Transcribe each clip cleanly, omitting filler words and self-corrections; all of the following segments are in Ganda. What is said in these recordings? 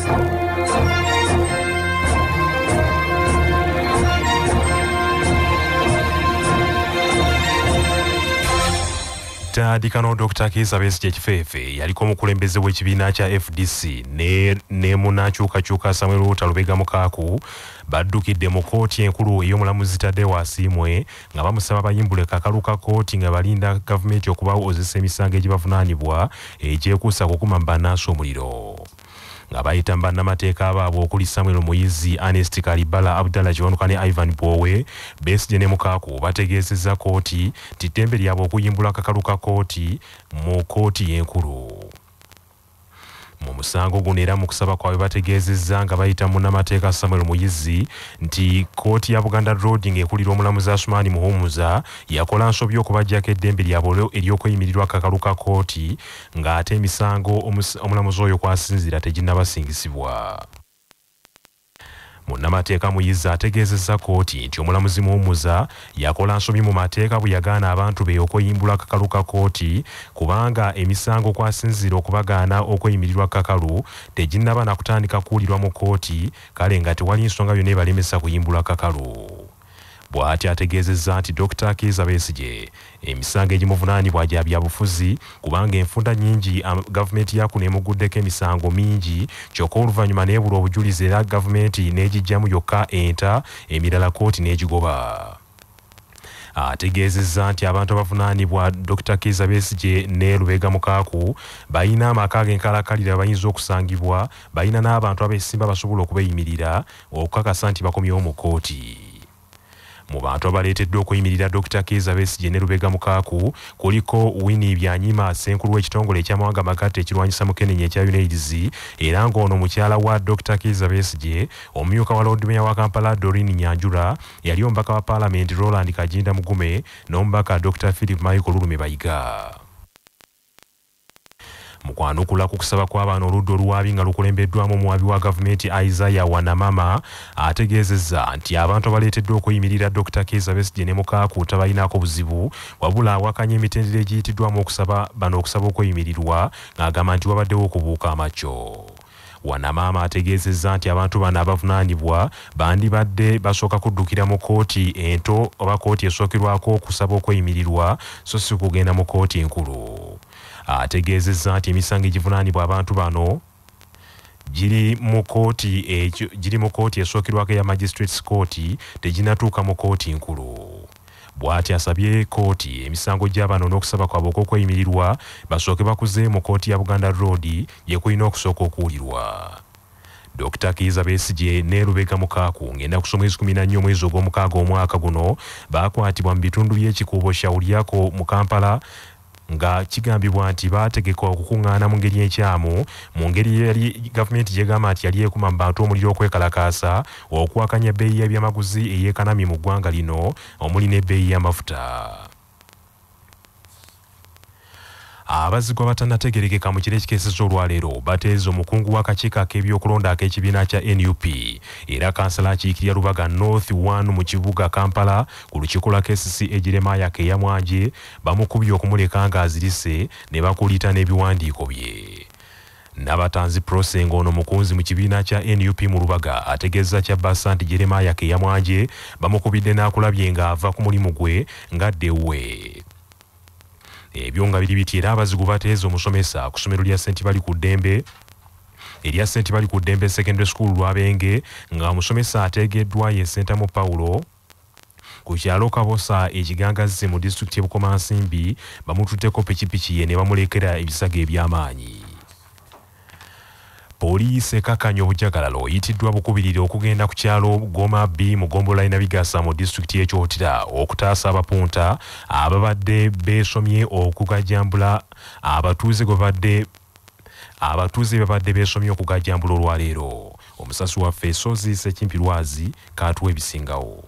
Dikano Dr. Kizza Besigye Kifeefe yaliko omukulembeze w'ekibiina kya FDC ne munakyukakyuka Samuel Lubega Mukaaku baddukidde mu kkooti enkulu ey'omulamuzi Taddewa Asiimwe nga bamusaba bayimbule kakalu ka kkooti nga balinda gavumenti okubawo ozisa emisango egibavunaanibwa egyekuusa kukuma bannansi omuliro. Nga bayita bannamateeka abaabwe okuli Samuel Muyizi, Ernest Kalibala, Abdallah Kiwanuka ne Ivan Bwowe, Besigye ne Mukaaku bategeezezza kkooti nti ddembe lyabwe okuyimbula akakalu ka kkooti mu kkooti enkulu. Mu musango guno era mu kusaba kwabwe bategeezezza nga bayita munnamateeka Samuel Muyizi nti kkooti ya Buganda Road ng'ekulira omulamuzi Asumani Muhumuza yakola nsobi okubaggyako eddembe lyabwe ery'okweyimirirwa akakalu ka kkooti ng'ate emisango omulamuzi oyo kwasinzira teginnabasingisibwa. Munnamateeka Muyizi ategeezezza kkooti nti omulamuzi Muhumuza yakola nsobi mu mateeka bwe yagaana abantu be okweyimbula akakalu ka kkooti kubanga emisango kwasinzira okubagaana okweyimirirwa akakalu teginnaba na kutandika kuwulirwa mu kkooti kale nga tewali nsonga yonna ebalemesa kuyimbula akakalu. Bw'ati ategeezezza nti Dr. Kizza Besigye emisango egimuvunaanibwa gya byabufuzi kubanga enfunda nnyingi gavumenti yakuno emuguddeko emisango mingi kyokka oluvannyuma neebula obujulizi era gavumenti n'egiggyamu yokka enta emirala kkooti n'egigoba. Ategeezezza nti abantu abavunaanibwa Dr. Kizza Besigye ne Lubega Mukaaku balina amaka ag'enkalakalira bayinza okusangibwa, balina n'abantu abeesimba basobola okubeeyimirira okukakasa nti bakomyewo mu kkooti. Mu bantu abaleeteddwa okuyimirira Dr. Kizza Besigye ne Lubega Mukaaku kuliko Winnie Byanyima, ssenkulu w'ekitongole eky'amawanga amagatte ekirwanyisa mukenenya ekya UNAIDS era ng'ono mukyala wa Dr. Kizza Besigye, omumyuka wa Lord Mayor wa Kampala Doreen Nyanjula, yali omubaka wa Paalamenti Roland Kajinda Mugume n'omubaka Dr. Philip Michael Lulume Bayiga. Mu kwanukula ku kusaba kw'abaana oludda oluwaabi nga lukulembeddwamu omuwaabi wa gavumenti Isaiah Wanamama ategeezezza nti abantu abaleeteddwa okuyimirira Dr. Kizza Besigye ne Mukaaku tabalinaako buzibu wabula awakanya emitendera egiyitiddwamu okusaba okweyimirirwa ng'agamba nti wabaddewo okubuuka amacco. Wanamama ategeezezza nti abantu bano abavunaanibwa bandibadde basooka kuddukira mu kkooti ento oba kkooti esookerwako okusaba okweyimirirwa so si kugenda mu kkooti enkulu. Ategeezezza nti emisango egivunaanibwa abantu bano giri mu kkooti esookerwako eya Magistrates Court teginnatuuka mu kkooti nkulu. Bw'ati asabye kkooti emisango gy'abano n'okusaba kwabwe okw'okweyimirirwa basooke bakuze mu kkooti ya Buganda Road gye kulina okusooka okuwulirwa. Dr. Kizza Besigye ne Lubega Mukaaku ng'ennaku somwezi 14 omwezi ogw'omukaaga omwaka guno baakwatibwa mu bitundu by'ekikuubo Shauliako mu Kampala nga kigambibwa nti baategeka okukuŋŋaana mu ngeri enkyamu mu ngeri yali gavumenti gyegamba nti yali ekuma mu bantu omuliro okwekalakaasa okuwakanya ebbeeyi y'ebyamaguzi eyeekanamye mu ggwanga lino omuli n'ebbeeyi y'amafuta. Abazzigwa batannategerekeka mu kiro ekikeesezza olwaleero bateeze omukungu w'akakiiko ak'ebyokulonda ak'ekibiina kya NUP era kansala akiikirira Lubaga North 1 mu kibuga Kampala ku lukiiko lwa KCC Jeremiah Keyamwanje bamukubye okumuleka ng'azirise ne bakulita n'ebiwandiiko bye. Nabatanzi Prosengo ono mukunzi mu kibiina kya NUP mu Lubaga ategeezza kya bassa nti Jeremiah Keyamwanje bamukubidde n'akulabye ng'ava ku mulimu gwe ng'adda ewuwe. Ebyo nga biri biti era abazigu bateeze omusomesa ku ssomero lya St. Bali ku Ddembe Secondary School Lwabenge nga omusomesa ateegeddwa ye ssentamu Paulo ku kyalo Kabosa ekigangazze mu disitulikiti y'e Bukomansimbi bamututteko pikipiki ye ne bamulekera ebisago eby'amaanyi. Poliisi ekakanya obujagalalo yitiddwa bukubirire okugenda ku kyalo Goma B mu Gombola Nabigasa mu disitulikiti y'Ekyotera okutaasa abapunta ababadde beesomye okugajambula abatuuze babadde beesomye okugajambula olwaleero. Omusasi waffe Sozi Sekimpirwazi kaatuwa ebisingawo.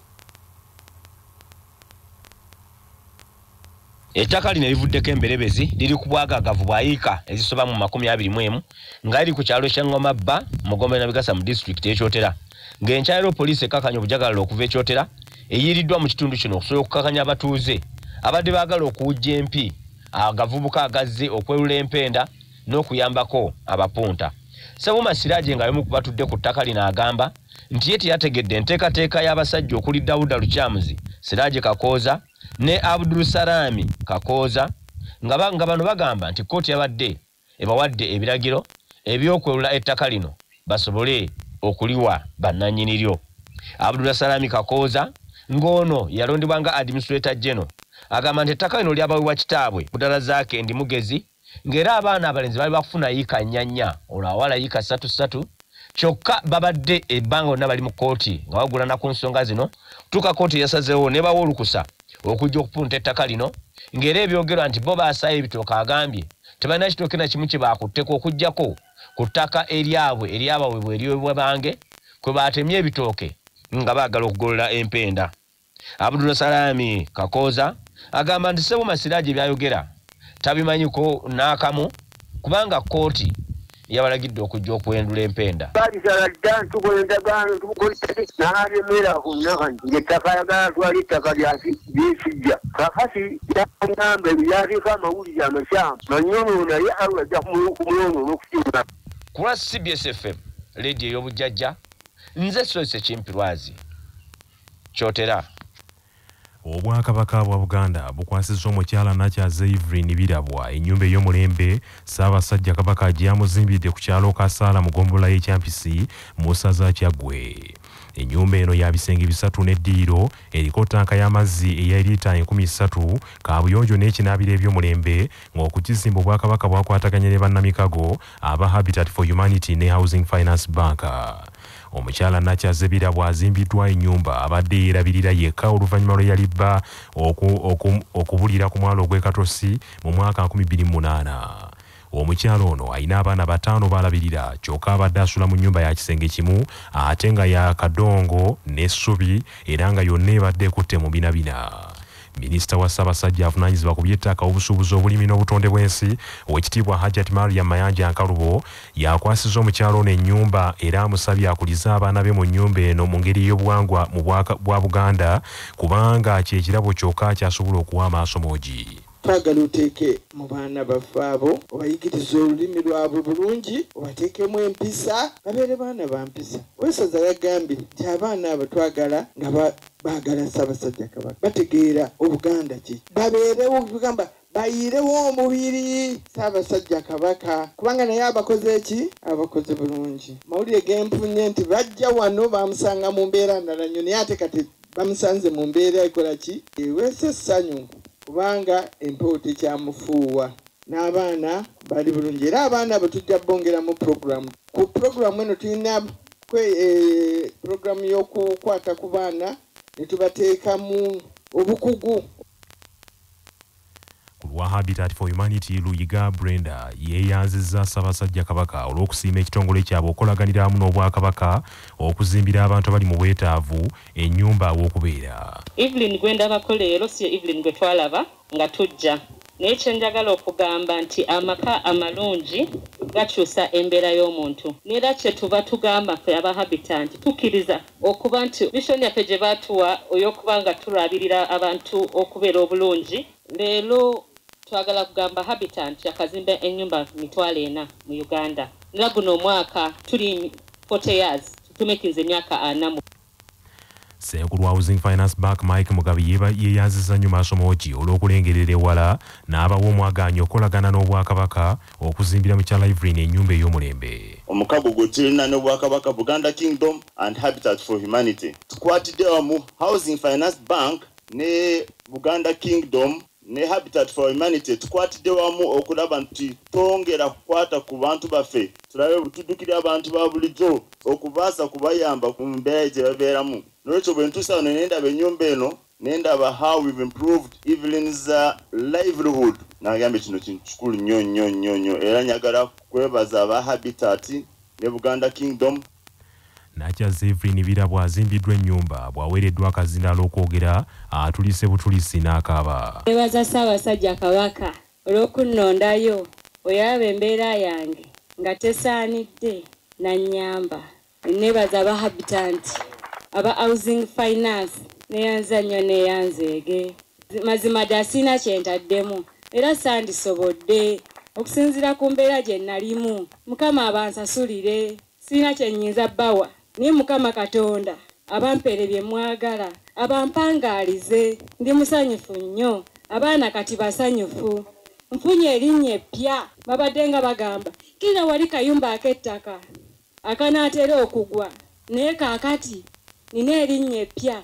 Ettaka lino livuddeko emberebezi liri ku bwagagavu bwa yiika ezisoba mu 21 nga liri ku kyalo kya Ngoma Bba mu Gombola Nabigasa mu disitulikiti y'Ekyotera. Ng'enkyaliro poliisi ekakanya obujagalalo okuva Ekyotera eyiriddwa mu kitundu kino okusobola okukakanya abatuuze abadde baagala okuwujja empi agavubuka agazze okwelula empenda n'okuyambako abapunta. Sabuma Siraje nga yomu kubatudde ku ttaka lino agamba nti ye teyategedde enteekateeka y'abasajja okuli Dawuda Lukyamuzi, Siraje Kakooza ne Abdul Salami Kakooza nga bano bagamba nti kkooti yabadde ebawadde ebiragiro eby'okwewula ettaka lino basobole okuliwa bannannyiniryo. Abdul Salami Kakooza ng'ono yalondebwa nga administrator general agamba nti ettaka lino lyabaweebwa kitaabwe ku ddala zaake ndi mugezi ng'era abaana abalenzi bali bakufuna yiika 4 olwawala yiika 3 kyokka babadde ebbanga lonna bali mu kkooti nga bagulana ku nsonga zino tuka kkooti yasazeewo ne bawa olukusa okujja okupunta ettaka lino ng'era ebyogerwa nti bo baasaayo ebitooka agambye tebalina kitooke na kimu kye baakutteko okuggyako ku ttaka eryabaweebwa eryobwa bange kwe baatemye ebitooke nga baagala okugolola empenda. Abdul Salami Kakooza agamba nti Sabuma Siraje byayogera tabimanyiko n'akamu kubanga kkooti yabalagidde okujja okwendula empenda. Kula CBS FM radio y'obujjajja nze Sose Chimpirwazi Kyotera. Obwakabaka bwa Buganda bukwasizza omukyala Nakyaza Evelyn Birabwa ennyumba ey'omulembe Ssaabasajja Kabaka gyamuzimbidde ku kyalo Kasaala mu ggombolola y'Ekyampisi mu ssaza Kyaggwe. Ennyumba eno ya bisenge 3 n'eddiiro eriko ttanka y'amazzi eya lita 13 kaabuyonjo n'ekinaabiro eby'omulembe ng'okukizimba Obwakabaka bwakwataganye ne bannamikago aba Habitat for Humanity ne Housing Finance Bank. Omukyala Nakyaza Birabwa azimbiddwa ennyumba abadde yeerabirira yekka oluvannyuma lwe yalibba okubulira ku mwalo gw'Ekatosi mu mwaka 2008. Omukyala ono alina abaana 5 balabirira kyokka abadde asula mu nnyumba ya kisenge kimu ate nga ya kadongo n'essubi era nga yonna ebadde ekutte mu binabina. Minisita wa Ssaabasajja avunaanyizibwa ku by'ettaka obusuubuzi obulimi n'obutonde bw'ensi Oweekitiibwa Hajjat Mariam Mayanja Nkalubo yakwasizza omukyalo ono ennyumba era amusabye akulize abaana be mu nnyumba eno mu ngeri y'obuwangwa mu bwa Buganda kubanga ky'ekirabo kyokka kyasobola okuwa amaaso moogi. Twagala oteeke mu baana baffe abo obayigirize olulimi lwabwe bulungi obateekemu empisa babeere baana ba mpisa. Weesaza yagambye nti abaana abo twagala nga baagala Ssaabasajja Kabaka bategeera Obuganda ki babeerewo kugamba bayirewo omubiri Ssaabasajja Kabaka kubanga naye abakoze eki abakoze bulungi. Mawulire genfunye nti bajja wano bamusanga mu mbeera ndala nnyo naye ate kati bamusanze mu mbeera ekola ki eweesa essanyu kubanga empewo tekyamufuuwa n'abaana bali bulungi era abaana abo tujja bongera mu programu. Ku programu eno tulina programu y'okukwata ku baana ne tubateekamu obukugu. Wa Habitat for Humanity Luyiga Brenda yeeyanzizza Ssaabasajja Kabaka olw'okusiima ekitongole kyabwe okolaganira amu n'Obwakabaka okuzimbira abantu abali mu bwetaavu ennyumba aw'okubeera. Evelyn gwendabako leero si Evelyn gwe twalaba nga tujja naye kye njagala okugamba nti amaka amalungi gakyusa embeera y'omuntu neera kye tuba tugamba ffe aba Habitat tukkiriza okuba nti missoni yaffe gye baatuwa ey'okuba nga tulabirira abantu okubeera obulungi leero twagala kugamba Habitat yakazimba ennyumba 4,000 mu Uganda. Era guno omwaka tuli 40 years tumekinze emyaka 4. Ssenkulu wa Housing Finance Bank Mike Mugabe yeeyanzizza nnyo maaso moogi olw'okulengerera ewala n'abawa omwagaanya okolagana n'Obwakabaka okuzimbira mukyala Evelyn ennyumba ey'omulembe. Omukago gwe tulina n'Obwakabaka Buganda Kingdom and Habitat for Humanity tukwatidde wamu Housing Finance Bank ne Buganda Kingdom ne Habitat for Humanity tukwatidde wamu okulaba nti twongera kukwata ku bantu baffe tulabe butuddukira abantu ba bulijjo okubaasa kubayamba ku mbeera gye babeeramu. N'olwekyo bwe ntuusa wano nendaba ennyumba eno nendaba how we've improved Evelyn's livelihood n'agambye kino kintu kikulu nnyo era nyagala kwebaza aba Habitat ne Buganda Kingdom. Nakyaza Evelyn Birabwa azimbiddwa ennyumba bw'aweereddwa akazindaalo okwogera atulise butulisi n'akaaba. Nebaza Ssaabasajja Kabaka olw'okunnondayo oyaba embeera yange nga tesaanidde nannyamba. Nebaza aba Habitat aba Housing Finance neyanza nnyo neyanzeege mazima ddala sirina kye ntaddemu era sandisobodde okusinziira ku mbeera gye nalimu Mukama abansasulire sirina kye nnyinza bbawa naye Mukama Katonda abampere bye mwagala abampangaalize ndi musanyufu nnyo abaana kati basanyufu nfunye erinnya eppya babadde nga bagamba kira wali kayumba ak'ettaka akanaatera okugwa naye kaakati nina erinnya eppya.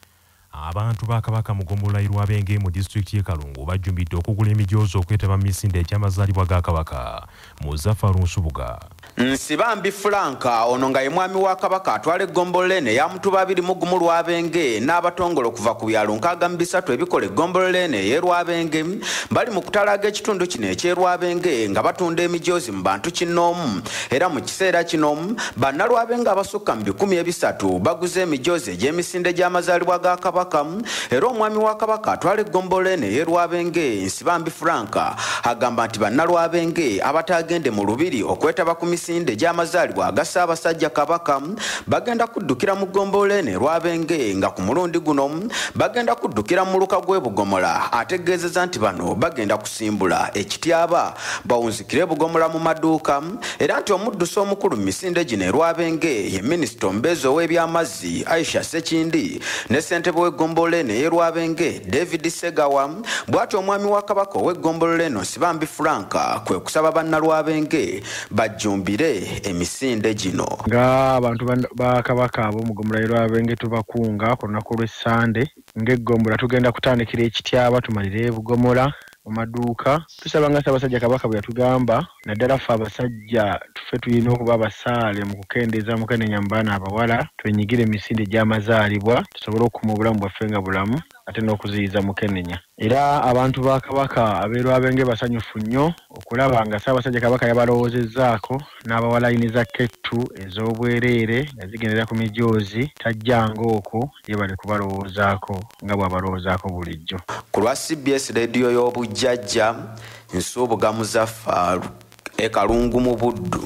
Abantu ba Kabaka mu ggombolola y'Olwabenge mu disitulikiti y'e Kalungu bajjumbidde okugula emijoozi okwetaba mu misinde egy'amazaalibwa ga Kabaka. Muzaffaru Nsubuga. Nsibambi Franka ono nga ye mwami wa Kabaka atwala eggombolola eno eya Mutuba 21 Lwabenge n'abatongole okuva ku byalo 63 ebikola eggombolola eno ey'e Lwabenge bali mu kutalaga ekitundu kino eky'e Lwabenge nga batunda emijoozi mu bantu kinnoomu era mu kiseera kino bannalwabenge abasukka mu 300 baguze emijoozi egy'emisinde gy'amazaalibwa ga Kabaka era omwami wa Kabaka atwala eggombolola eno ey'e Lwabenge Nsibambi Franka agamba nti bannalwabenge abatagende mu lubiri okwetaba ku misinde gy'amazaalibwa aga Ssaabasajja Kabaka bagenda kuddukira mu ggombolola eno e Lwabenge nga ku mulundi guno bagenda kuddukira mu luka gw'ebugomola ategeezezza nti bano bagenda kusimbula ekityaba bawunzikire bugomola mu maduuka era nti omuddusi omukulu mu misinde gino e Lwabenge ye minisita omubeezi ow'ebyamazzi Aisha Sekindi ne ssentebe w'eggombolola eno ey'e Lwabenge David Segawa bw'atyo omwami wa Kabaka ow'eggombolola eno Nsibambi Franka kwe kusaba bannalwabenge bajjumbire emisinde gino. Nga abantu ba Kabaka abo mu ggombolola y'e Lwabenge tubakunga ku lunaku lw'Essande ng'eggombolola tugenda kutandikira ekityaba tumalire ebugomola mu maduuka tusaba nga Ssaabasajja Kabaka bwe yatugamba naddala ffe abasajja tuffe tulina okuba abasaale mu kukendeeza mukenenya mu baana abawala twenyigire emisinde gy'amazaalibwa tusobole okukuma obulamu bwaffe nga bulamu ate n'okuziyiza mukenenya. Era abantu ba Kabaka ab'e Lwabenge basanyufu nnyo okulaba nga Ssaabasajja Kabaka yabalowozezzaako n'abawalayiniza kettu ez'obwereere nga zigendera ku mijoozi tajjanga okwo ye bali kubalowoozaako nga bw'abalowoozaako bulijjo. Ku lwa CBS Radio y'obujjajja Nsubuga Muzaffaru e Kalungu mu Buddu.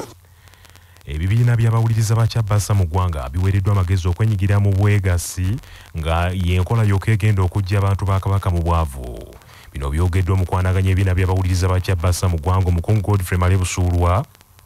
Ebibiina by'abawuliriza ba Kyabassa mu ggwanga biweereddwa amagezi okwenyigira mu bwegasi nga y'enkola yokka egenda okujja abantu ba Kabaka mu bwavu. Bino byogeddwa mu kwanaganya ebibiina by'abawuliriza ba Kyabassa mu ggwanga Omukungu Godfrey Malebusuulwa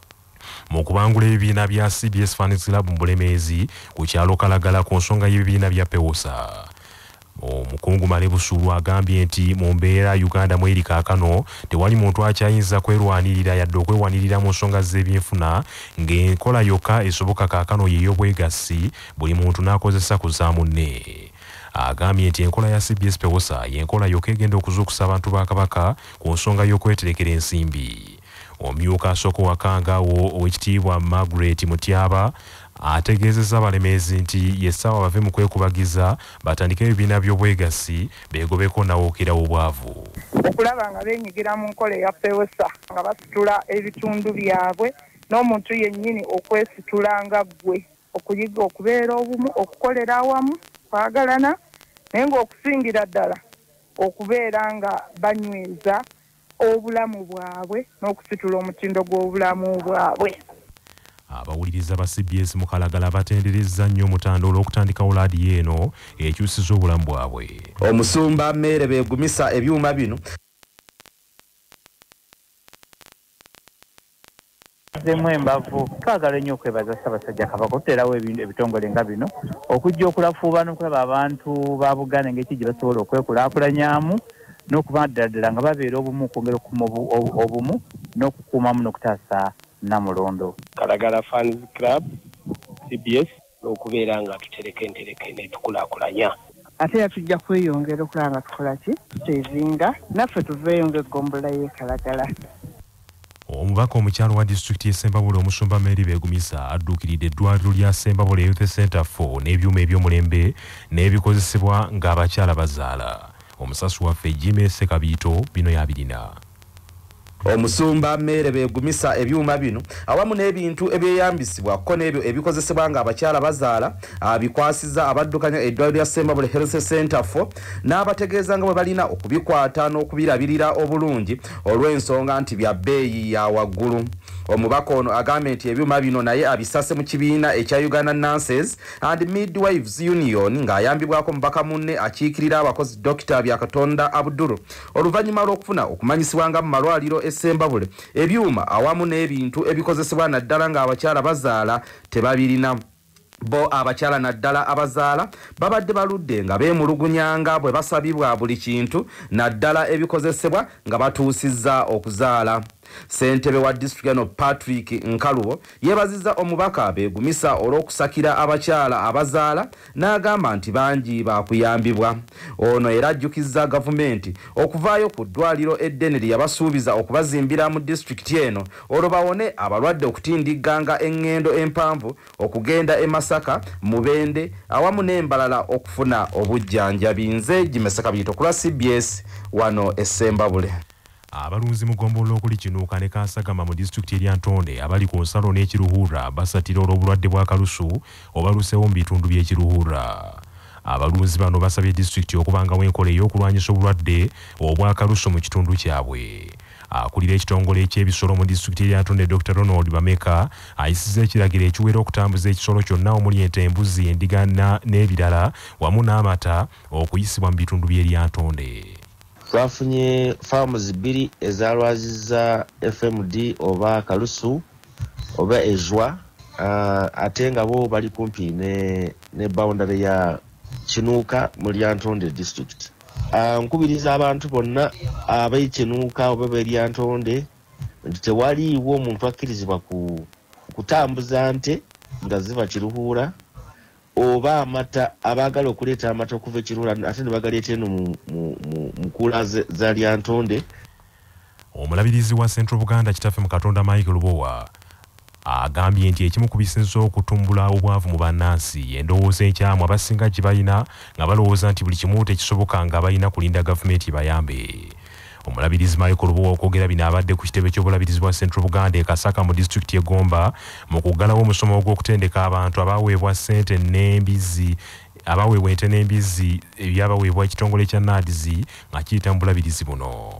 mu kubangula ebibiina bya CBS Fans Club mu Bulemeezi ku kyalo Kalagala ku nsonga y'ebibiina bya Pewosa. Omukungu Malebusuulwa agambye nti mu mbeera Uganda mweri kaakano tewali muntu akyayinza kwerwanirira yadde okwewanirira mu nsonga z'ebyenfuna ng'enkola yokka esoboka kaakano y'ey'obwegassi buli muntu n'akozesa kuzza munne. Agambye nti enkola ya CBS Pewosa y'enkola yokka egenda okuzuukusa abantu ba Kabaka ku nsonga y'okweterekera ensimbi. Omumyuka asooka wakangawo ow'ekitiibwa Margaret Mutyaba ategeezezza abalemeezi nti yessaawa bave mu kwekubagiza batandike ebibiina by'obwegassi beegobeko nawookera obwavu. Okulaba nga beenyigira mu nkola eya Pewosa nga basitula ebitundu byabwe n'omuntu yennyini okwesitula nga ggwe okuyiga okubeera obumu okukolera awamu kwagalana naye ng'okusingira ddala okubeera nga banyweza obulamu bwabwe n'okusitula omutindo gw'obulamu bwabwe. Abawuliriza ba CBS mu Kalagala batenderezza nnyo omutandalo okutandikawo laadiyo eno ekyusiza obulamu bwabwe. Omusumba Mmere beegumisa ebyuma bino zemu embavu twagala nnyo okwebaza Ssaabasajja Kabaka okuteerawo ebitongole nga bino okujja okulafuuba n'okulaba abantu ba Buganda engeri gye basobola okwekulaakulanyaamu n'okuba ddala nga babeera obumu okwongera okukuma obumu n'okukuumamu n'okutaasa Namulondo. Kalagala Fans Club CBS okubeera nga tutereka entereke netukulaakulanya ate yatujja kweyongera okulaba nga tukola ki tutezinga naffe tuveeyo ng'eggombolola y'e Kalagala. Omubaka omukyalo wa disitulikiti y'e Ssembabule Omusumba Mary Beegumisa addukidde eddwaliro lya Ssembabule Youth Center 4 n'ebyuma eby'omulembe n'ebikozesebwa ng'abakyala bazaala. Omusasi waffe Jimmy Sekabiito bino yabirina. Omusumba Mmere beegumisa ebyuma bino awamu n'ebintu ebyeyambisibwa ko n'ebyo ebikozesebwa nga abakyala bazaala abikwasiza abaddukanya eddwaliro lya Ssembabule Health Center 4 n'abategeeza nga bwe balina okubikwata n'okubirabirira obulungi olw'ensonga nti bya bbeeyi ya waggulu. omubaka ono agambye nti ebyuma bino naye abisase mu kibiina ekya Uganda Nurses and Midwives Union ng'ayambibwako mubaka munne akiikirira abakozi Dr. Byakatonda Abdul oluvannyuma lw'okufuna okumanyisibwanga mu malwaliro essembabule ebyuma awamu n'ebintu ebikozesebwa naddala ng'abakyala bazaala tebabirina. Bo abakyala naddala abazaala babadde baludde nga beemulugunyanga bwe basabibwa buli kintu naddala ebikozesebwa nga batuusizza okuzaala. Ssentebe wa disitulikiti Patrick Nkalubo yeebazizza omubaka beegumisa olw'okusakira abakyala abazaala n'agamba nti bangi baakuyambibwa. Ono era ajjukizza gavumenti okuvaayo ku ddwaliro eddene lye yabasuubiza okubazimbira mu disitulikiti eno olwo bawone abalwadde okutindigganga eŋŋendo empanvu okugenda e Masaka, Mubende awamu n'embalala okufuna obujjanjabi. Nze Jimeseka Biyito ku lwa CBS wano e Ssembabule. Abalunzi mu ggombolola okuli Kinuuka ne Kansagama mu disitulikiti erya Ntonde abali ku nsalo n'ekiruhuura basatira olw'obulwadde bwa kalusu obaluseewo mu bitundu by'ekiruhuura. Abalunzi bano basabye disitulikiti okubangawo enkola ey'okulwanyisa obulwadde obwa kalusu mu kitundu kyabwe. Akulira ekitongole eky'ebisolo mu disitulikiti erya Ntonde Dr. Ronald Bameka ayisizza ekiragiro ekiwera okutambuza ekisolo kyonna omuli ente, embuzi, endiga n'ebirala wamu n'amata okuyisibwa mu bitundu by'erya Ntonde. Twafunye farms 2 ezalwazizza FMD oba kalusu oba ejwa ate nga bo bali kumpi ne boundary ya Kinuuka mu lya Ntonde district. Nkubiriza abantu bonna ab'Kinuuka oba b'erya Ntonde nti tewaliiwo omuntu akkirizibwa kutambuza nte nga ziva kiruhuura oba amata abaagala okuleeta amata okuva ekiruhuura ate ne bagaleeta eno mu nkuula za lya Ntonde. Omulabirizi wa Central Buganda kitaffe mu Katonda Mike Lubowa agambye nti ekimu ku bisinza okutumbula obwavu mu bannansi endowooza enkyamu abasinga gye balina nga balowooza nti buli kimu tekisoboka nga balina kulinda gavumenti bayambe. Omulabirizi Michael Lubowa okwogera bino abadde ku kitebe ky'obulabirizi bwa Central Buganda e Kasaka mu disitulikiti y'e Gomba mu kuggalawo omusomo gw'okutendeka abantu abaweebwa ssente n'embizzi abaweebwa ente n'embizzi ebyabaweebwa ekitongole kya NADS nga kiyita mu bulabirizi buno.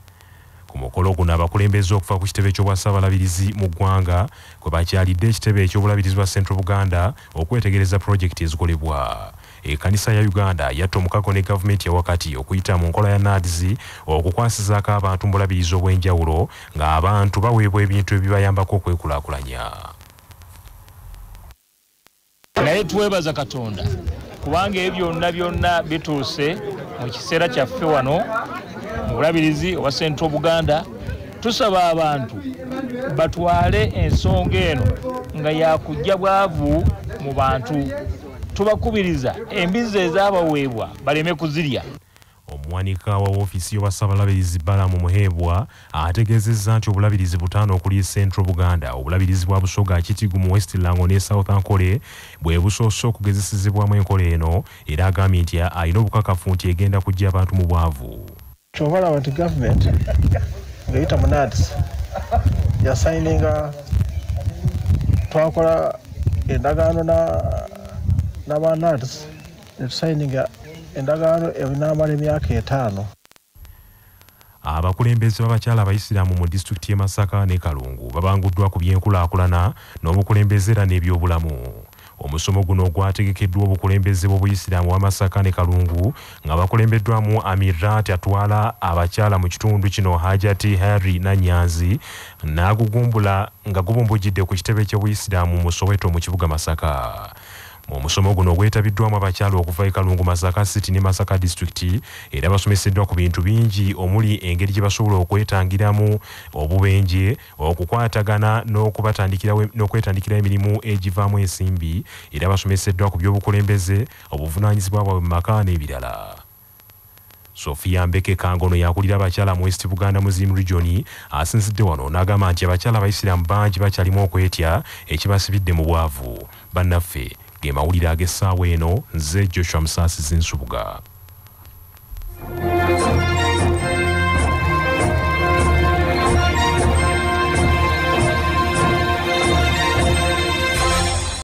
Ku mukolo guno abakulembeze okuva ku kitebe ky'obwassabalabirizi mu ggwanga kwe bakyalidde ekitebe eky'obulabirizi bwa Central Buganda okwetegereza pulojekiti ezikolebwa. Ekkanisa ya Uganda yatta omukago ne gavumenti ya wakati okuyita mu nkola ya NADS okukwasizaako abantu mu bulabirizi obw'enjawulo ng'abantu baweebwa ebintu ebibayambako okwekulaakulanya. Naye twebaza Katonda kubanga ebyo byonna bituuse mu kiseera kyaffe wano mu bulabirizi obwa Central Buganda. Tusaba abantu batwale ensonga eno nga yakujja bwavu mu bantu. Tubakubiriza embizzi ezaabaweebwa baleme kuzirya. Omuwanika wa woofiisi y'obwassabalabirizi Balamu Muheebwa ategeezezza nti obulabirizi butaano okuli Central Buganda obulabirizi bwa Busoga, Kitigu mu West Lango ne South Ankole bwe busoose okugezesezebwamu enkola eno era agambye nti alina obukakafu nti egenda kujja abantu mu bwavu. Kyobalaba nti gavumenti ng'eyita mu NADS yasayininga twakola endagaano n'aba NADS netusayininga endagaano enaamala emyaka 5. Abakulembeze b'abakyala abayisiraamu mu disitulikiti y'e Masaka ne Kalungu babanguddwa ku by'enkulaakulana n'obukulembeze era n'ebyobulamu. Omusomo guno gwategekeddwa obukulembeze bw'obuyisiraamu wa Masaka ne Kalungu nga bakulembeddwamu Amirat atwala abakyala mu kitundu kino Hajati Harry Nanyanzi n'agugumbula nga gubumbujjidde ku kitebe ky'obuyisiraamu mu Soweto mu kibuga Masaka. Mu musomo guno gwetabiddwamu abakyala okuva e Kalungu, Masaka City ne Masaka District era basomeseddwa ku bintu bingi omuli engeri gye basobola okwetangiramu obubenje, okukwatagana n'okwetandikira emirimu egivaamu ensimbi era basomeseddwa ku by'obukulembeze, obuvunaanyizibwa bwabwe mu maka n'ebirala. Sofia Mbeke Kangono yakulira abakyala mu West Buganda Muslim Region asinzidde wano n'agamba nti abakyala abayisiraamu bangi bakyalimu okwetya ekibasibidde mu bwavu. Bannaffe ge mawulire ag'essaawa eno, nze Joshua Musaasizi Nsubuga.